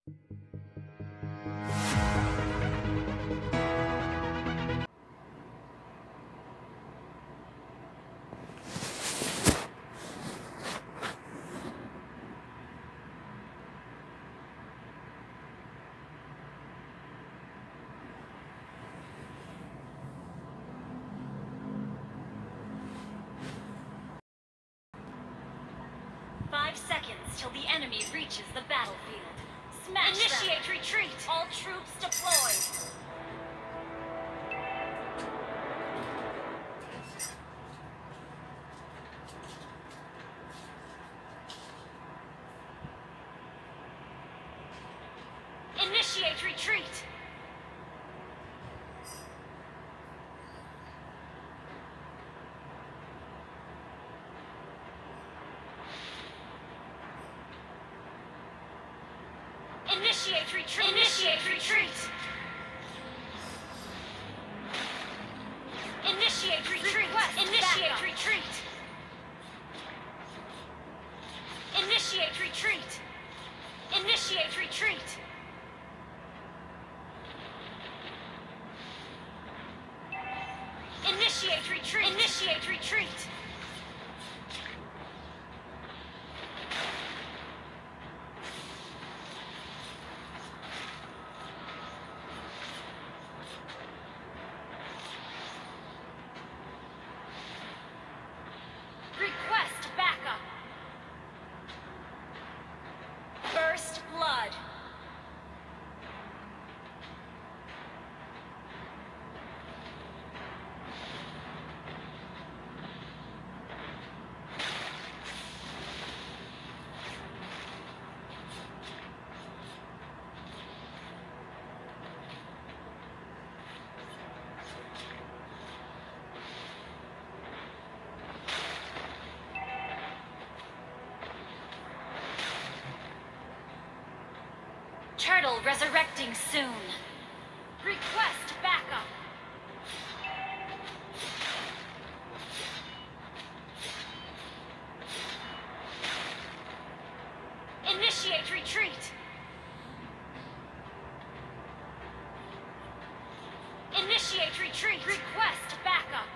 Seconds till the enemy reaches the battlefield. Smash Initiate them. Retreat! All troops deployed! Initiate retreat! Initiate retreat! Initiate retreat! Initiate retreat! Initiate retreat! Initiate retreat! Initiate retreat! Initiate retreat! Initiate retreat! Request backup! First blood! Turtle resurrecting soon. Request backup. Initiate retreat. Initiate retreat. Request backup.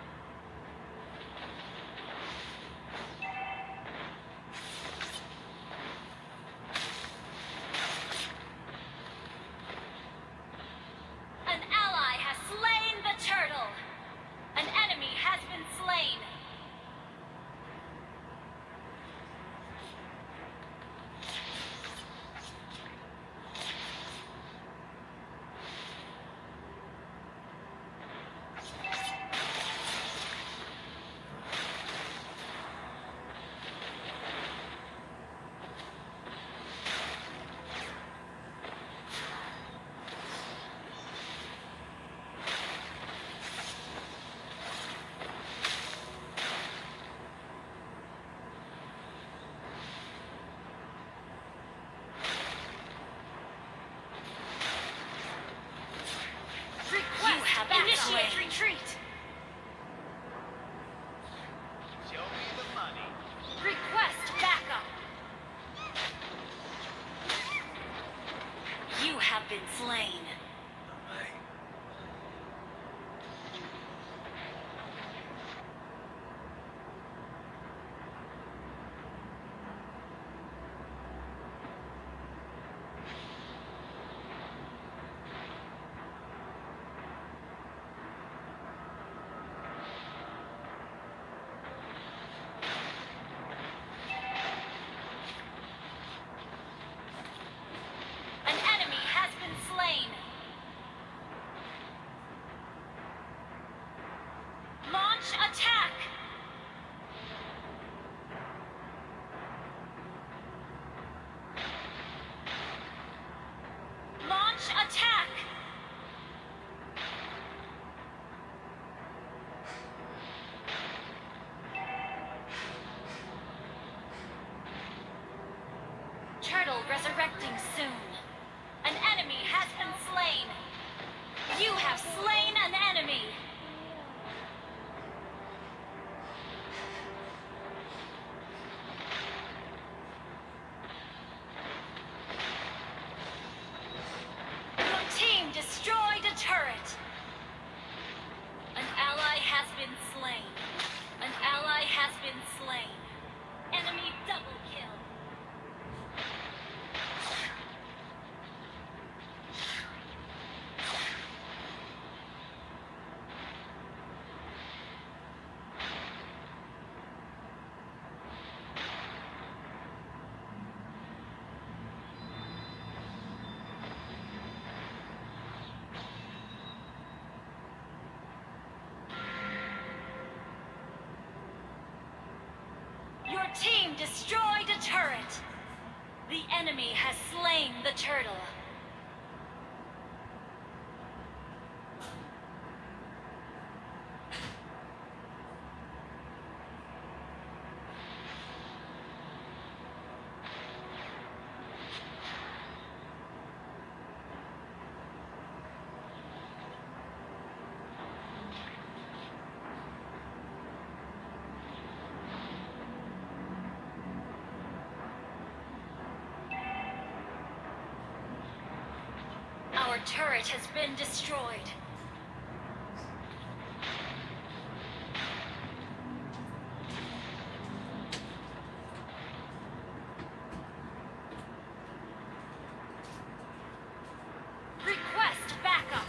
Initiate retreat! Show me the money. Request backup! You have been slain. An enemy has been slain. destroyed a turret! The enemy has slain the turtle. Our turret has been destroyed. Request backup.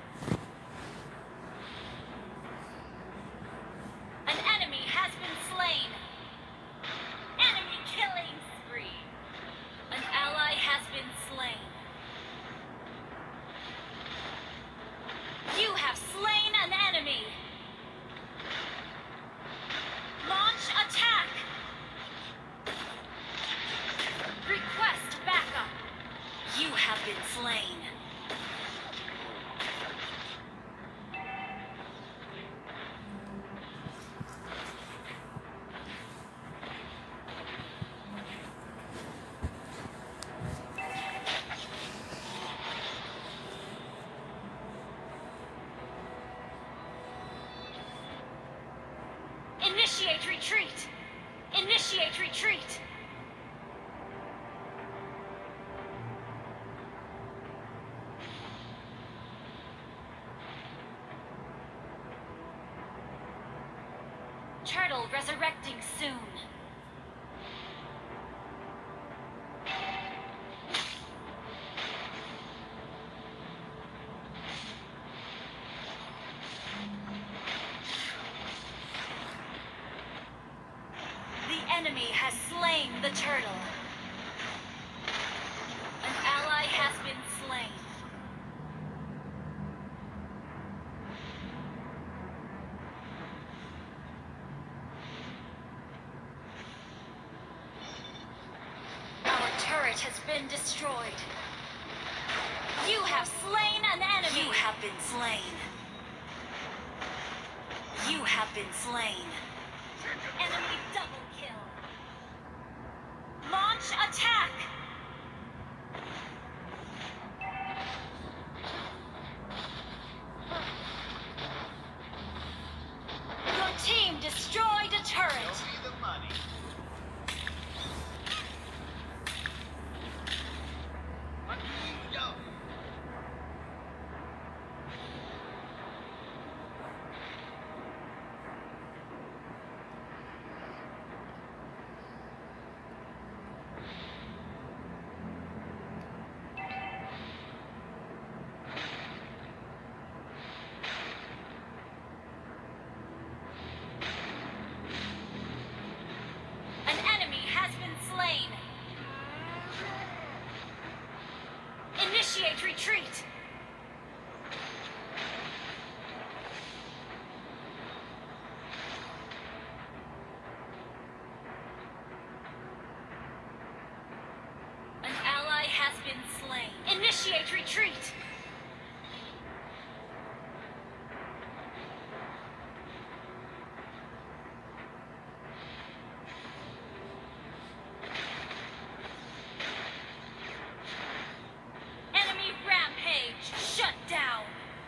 An enemy has been slain. Enemy killing spree. An ally has been slain. You have slain an enemy! Launch attack! Request backup! You have been slain. Initiate retreat! Initiate retreat! Turtle resurrecting soon. Enemy has slain the turtle. An ally has been slain. Our turret has been destroyed. You have slain an enemy. You have been slain. You have been slain. Enemy double kill. Launch attack! Your team destroyed a turret. Show me the money. What do you know? Initiate retreat! An ally has been slain. Initiate retreat! Shut down!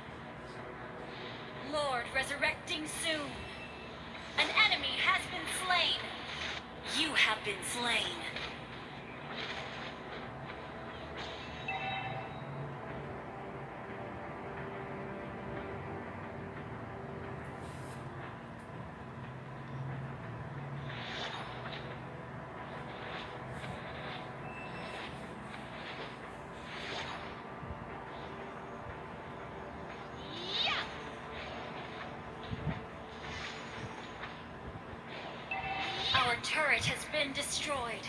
Lord resurrecting soon. An enemy has been slain. You have been slain. Our turret has been destroyed.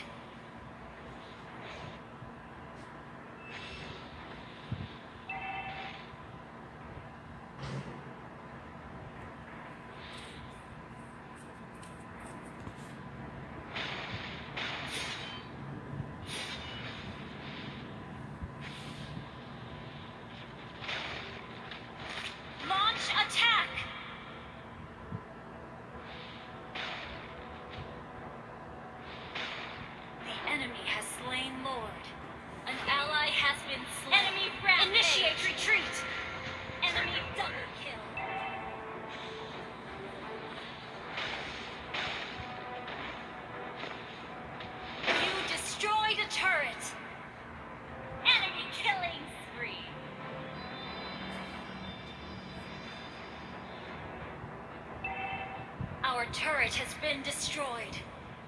turret has been destroyed.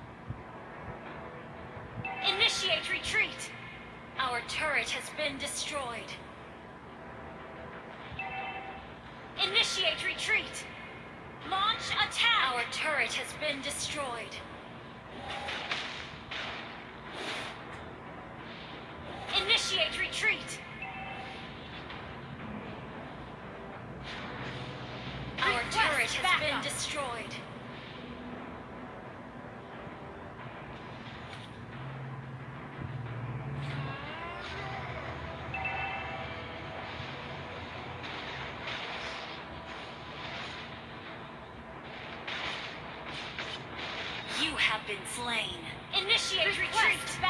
Initiate retreat. Our turret has been destroyed. Initiate retreat. Launch attack. Our turret has been destroyed. Initiate retreat. Our turret has been destroyed. You have been slain. Initiate retreat.